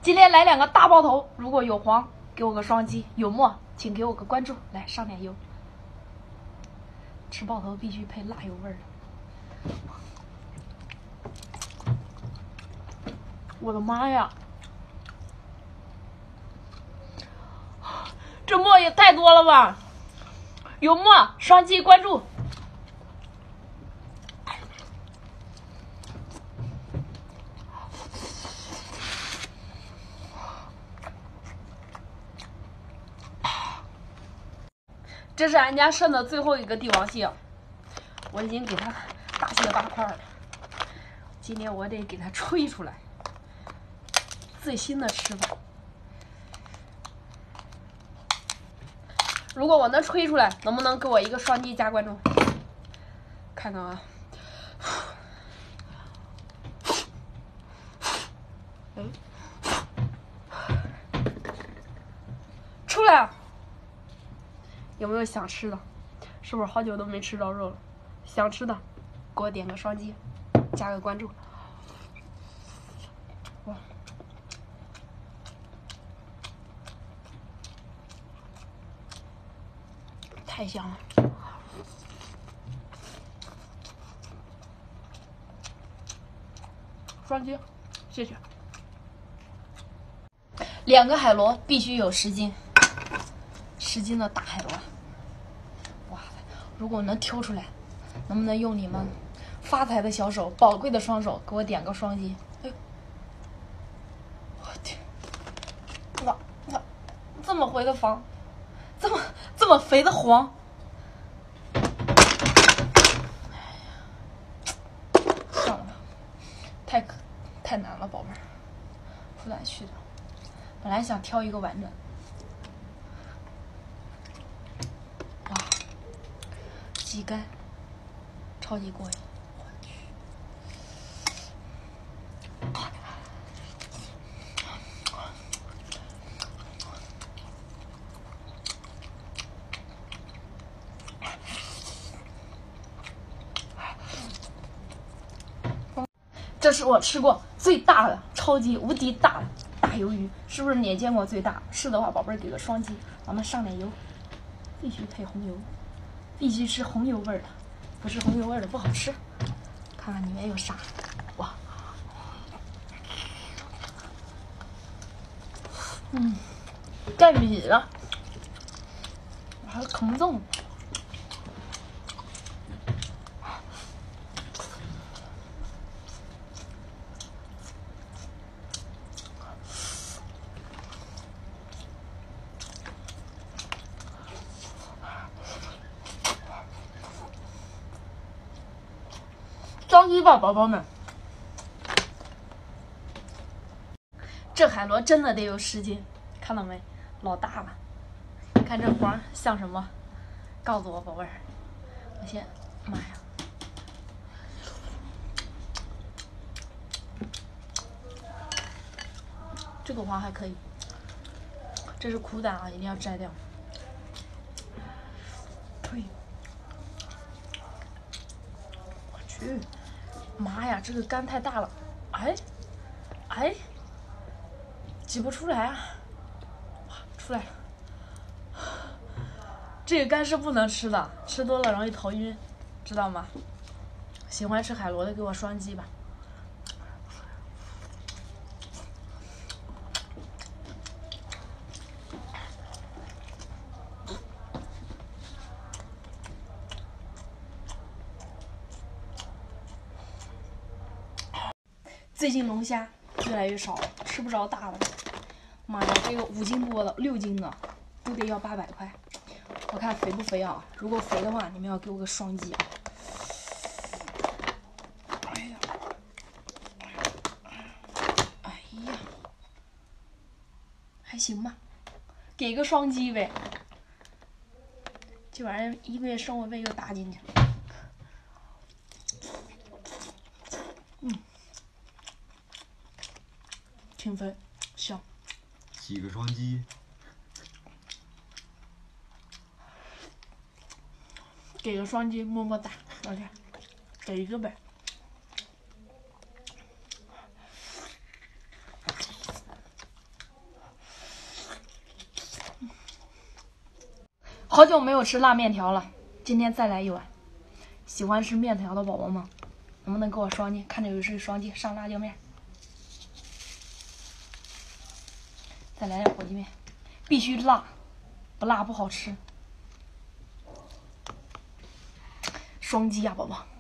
今天来2个大爆头，如果有黄给我个双击，有墨请给我个关注，来上点油。吃爆头必须配辣油味儿的。我的妈呀！这墨也太多了吧！有墨双击关注。这是俺家剩的最后一个帝王蟹，我已经给它大卸8块了。今天我得给它吹出来，最新的吃法。如果我能吹出来，能不能给我一个双击加关注？看看啊！出来！有没有想吃的？是不是好久都没吃着肉了？想吃的，给我点个双击，加个关注。哇！太香了！双击，谢谢。2个海螺必须有10斤，10斤的大海螺。哇，如果能挑出来，能不能用你们发财的小手、宝贵的双手给我点个双击？哎呦，我天！哇，这么肥的黄，这么肥的黄！算了吧，太难了，宝贝儿，不敢去的。本来想挑一个完整。哇，鸡肝，超级过瘾！我去。这是我吃过最大的、超级无敌大的大鱿鱼，是不是你也见过最大？是的话，宝贝儿给个双击，咱们上点油，必须配红油，必须吃红油味儿的，不是红油味儿的不好吃。看看里面有啥，哇，盖米了，还有坑粽。着急吧，宝宝们！这海螺真的得有10斤，看到没？老大了。看这黄像什么？告诉我，宝贝儿。我先，妈呀！这个黄还可以，这是苦胆啊，一定要摘掉。呸！我去！妈呀，这个肝太大了，哎，挤不出来啊！哇，出来了！这个肝是不能吃的，吃多了容易头晕，知道吗？喜欢吃海螺的给我双击吧。最近龙虾越来越少了，吃不着大的。妈呀，这个5斤多的、6斤的都得要800块。我看肥不肥啊？如果肥的话，你们要给我个双击。哎呀，还行吧，给个双击呗。这玩意儿1个月生活费又搭进去了。挺肥，香。 几个双击？ 给个双击，么么哒，老铁，给一个呗。 好久没有吃辣面条了，今天再来一碗。喜欢吃面条的宝宝们，能不能给我双击？看着有是双击，上辣椒面。再来点火鸡面，必须辣，不辣不好吃。双击呀，宝宝。